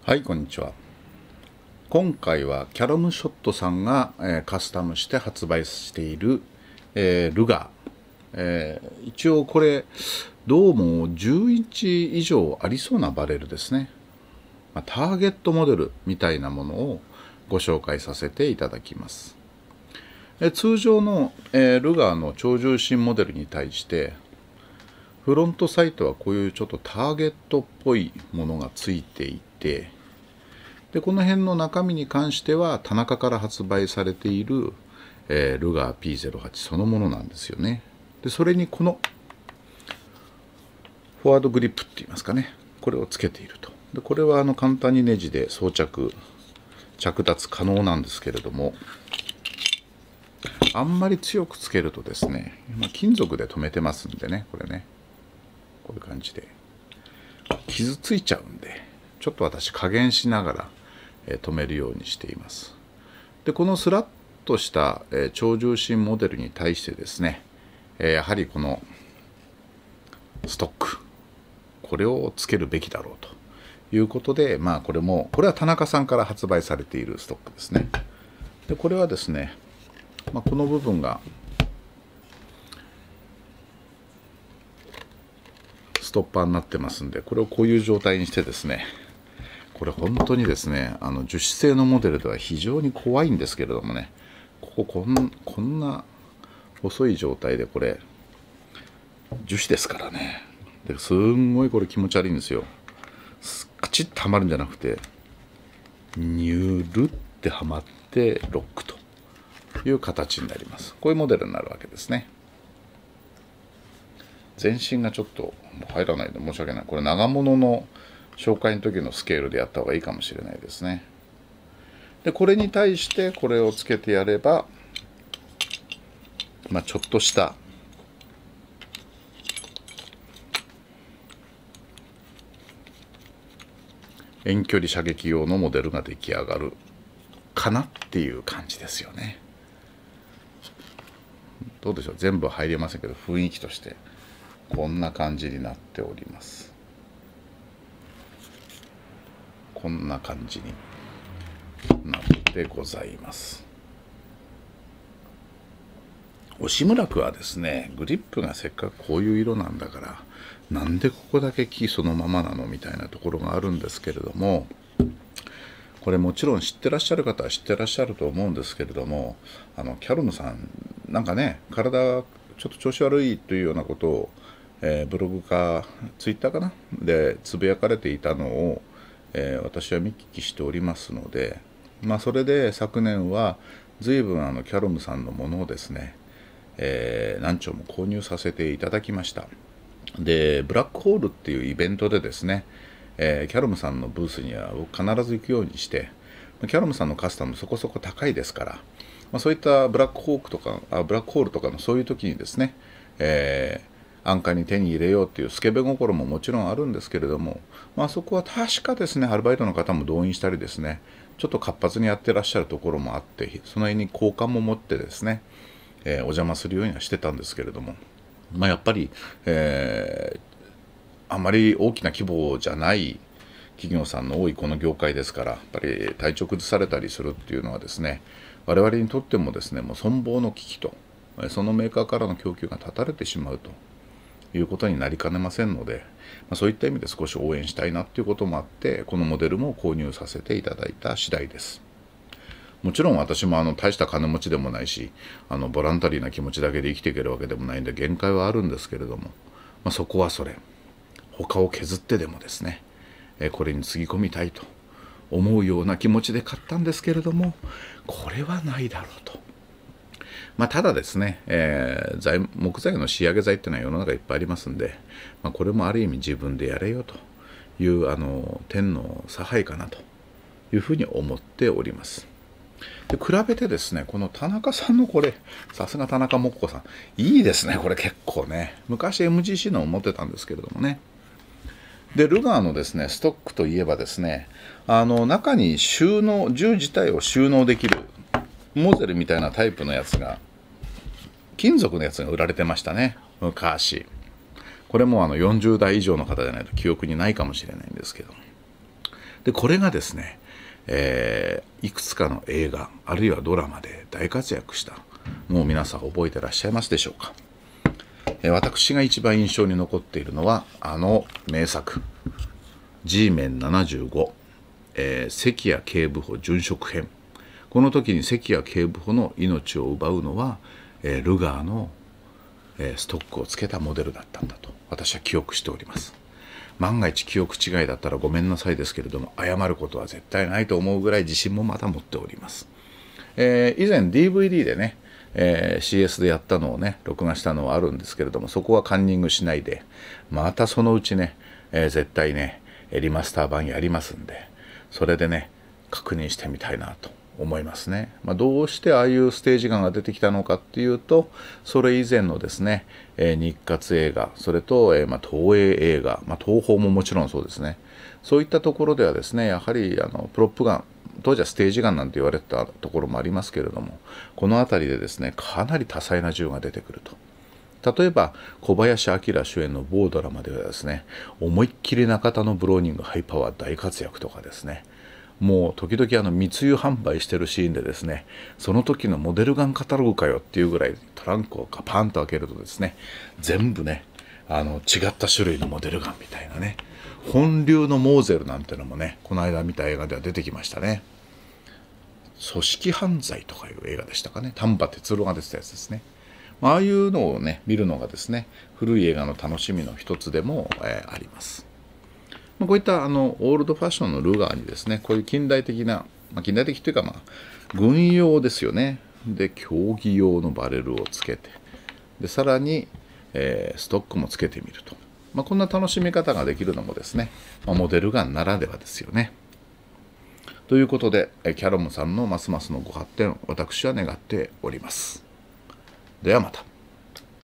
はい、こんにちは。今回はキャロムショットさんが、カスタムして発売している、ルガー、一応これどうも10インチ以上ありそうなバレルですね。ターゲットモデルみたいなものをご紹介させていただきます。通常の、ルガーの超重心モデルに対してフロントサイトはこういうちょっとターゲットっぽいものがついていて、でこの辺の中身に関しては田中から発売されている、ルガー P08 そのものなんですよね。でそれにこのフォワードグリップって言いますかね、これをつけていると。でこれは簡単にネジで装着着脱可能なんですけれども、あんまり強くつけるとですね、金属で留めてますんでね、これねこういう感じで傷ついちゃうんで、ちょっと私加減しながら止めるようにしています。でこのスラッとした超重心モデルに対してですね、やはりこのストック、これをつけるべきだろうということで、これは田中さんから発売されているストックですね。でこれはですね、この部分がストッパーになってますんで、これをこういう状態にしてですね、これ本当にですね、樹脂製のモデルでは非常に怖いんですけれどもね、こんな細い状態でこれ樹脂ですからね。ですんごいこれ気持ち悪いんですよ。カチッとはまるんじゃなくてニュルってはまってロックという形になります。こういうモデルになるわけですね。全身がちょっと入らないので申し訳ない。これ長物の紹介の時のスケールでやった方がいいかもしれないですね。でこれに対してこれをつけてやれば、ちょっとした遠距離射撃用のモデルが出来上がるかなっていう感じですよね。どうでしょう、全部入れませんけど雰囲気としてこんな感じになっております。こんな感じになってございます。押村区はですね、グリップがせっかくこういう色なんだからなんでここだけ木そのままなのみたいなところがあるんですけれども、これもちろん知ってらっしゃる方は知ってらっしゃると思うんですけれども、キャロムさんなんかね、体ちょっと調子悪いというようなことを、ブログかツイッターかなでつぶやかれていたのを、私は見聞きしておりますので、それで昨年は随分キャロムさんのものをですね、何丁も購入させていただきました。でブラックホールっていうイベントでですね、キャロムさんのブースには必ず行くようにして、キャロムさんのカスタムそこそこ高いですから、そういったブラックホールとかのそういう時にですね、安価に手に入れようっていうスケベ心ももちろんあるんですけれども、そこは確かですね、アルバイトの方も動員したりですね、ちょっと活発にやってらっしゃるところもあって、その辺に好感も持ってですね、お邪魔するようにはしてたんですけれども、やっぱり、あまり大きな規模じゃない企業さんの多いこの業界ですから、やっぱり体調崩されたりするっていうのはですね、我々にとってもですね、もう存亡の危機と、そのメーカーからの供給が断たれてしまうということになりかねませんので、そういった意味で少し応援したいなということもあって、このモデルも購入させていただいた次第です。もちろん私も大した金持ちでもないし、ボランタリーな気持ちだけで生きていけるわけでもないんで限界はあるんですけれども、そこはそれ他を削ってでもですね、これにつぎ込みたいと思うような気持ちで買ったんですけれども、これはないだろうと。ただですね、木材の仕上げ材っていうのは世の中いっぱいありますんで、これもある意味自分でやれよという天の差配かなというふうに思っております。で比べてですね、この田中さんのこれ、さすが田中木工さん、いいですね、これ結構ね。昔 MGC のを持ってたんですけれどもね。でルガーのですねストックといえばですね、中に銃自体を収納できるモゼルみたいなタイプのやつが、金属のやつが売られてましたね、昔。これも40代以上の方じゃないと記憶にないかもしれないんですけど、 でこれがですね、いくつかの映画あるいはドラマで大活躍した。もう皆さん覚えてらっしゃいますでしょうか。私が一番印象に残っているのはあの名作 G メン75、関谷警部補殉職編。この時に関谷警部補の命を奪うのは、ルガーの、ストックをつけたモデルだったんだと私は記憶しております。万が一記憶違いだったらごめんなさいですけれども、謝ることは絶対ないと思うぐらい自信もまだ持っております。以前 DVD でね、CS でやったのをね録画したのはあるんですけれども、そこはカンニングしないで、またそのうちね、絶対ねリマスター版やりますんで、それでね確認してみたいなと思いますね。どうしてああいうステージ感が出てきたのかっていうと、それ以前のですね、日活映画、それと、東映映画、東宝ももちろんそうですね。そういったところではですね、やはりプロップガン、当時はステージガンなんて言われてたところもありますけれども、この辺りでですねかなり多彩な銃が出てくると。例えば小林明主演の某ドラマではですね、思いっきり中田のブローニングハイパワー大活躍とかですね、もう時々密輸販売してるシーンでですね、その時のモデルガンカタログかよっていうぐらいトランクをパンと開けるとですね、全部ね違った種類のモデルガンみたいなね、本流のモーゼルなんてのもね、この間見た映画では出てきましたね。組織犯罪とかいう映画でしたかね。丹波哲郎が出てたやつですね。ああいうのをね見るのがですね、古い映画の楽しみの一つでも、あります。こういったオールドファッションのルガーにですね、こういう近代的な、近代的というか軍用ですよね。で競技用のバレルをつけて、でさらに、ストックもつけてみると、こんな楽しみ方ができるのもですね、モデルガンならではですよね。ということでキャロムさんのますますのご発展、私は願っております。ではまた。